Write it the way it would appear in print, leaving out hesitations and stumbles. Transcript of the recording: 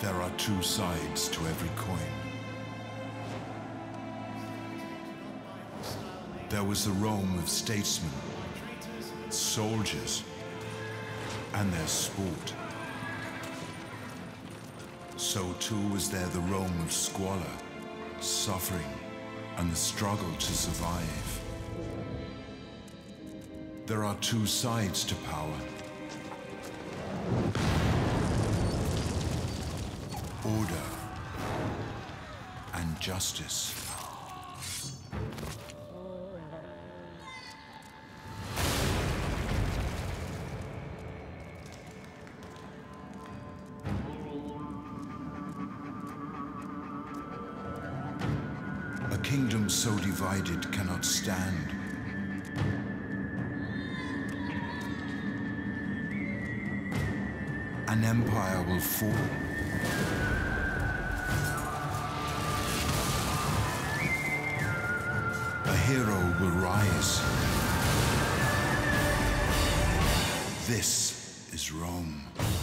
There are two sides to every coin. There was the Rome of statesmen, soldiers, and their sport. So too was there the Rome of squalor, suffering, and the struggle to survive. There are two sides to power. Order and justice. A kingdom so divided cannot stand. An empire will fall. A hero will rise. This is Rome.